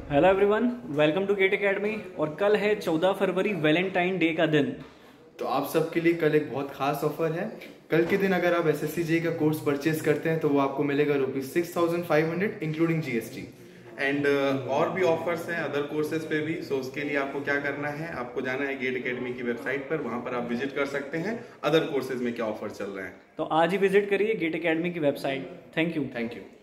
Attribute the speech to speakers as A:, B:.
A: Hello everyone, welcome to Gate Academy. और कल है 14 फरवरी, वैलेंटाइन डे का दिन।
B: तो आप सबके लिए कल एक बहुत खास ऑफर है। कल के दिन अगर आप एसएससी जेईई का कोर्स परचेज करते हैं तो वो आपको मिलेगा ₹6,500 इंक्लूडिंग जीएसटी।
C: एंड और भी ऑफर्स हैं अदर कोर्सेज पे भी। सो उसके लिए आपको क्या करना है, आपको जाना है गेट एकेडमी की वेबसाइट पर, वहां पर आप विजिट कर सकते हैं अदर कोर्सेज में क्या ऑफर चल रहे हैं।
A: तो आज ही विजिट करिए गेट एकेडमी की website. Thank you.
B: Thank you.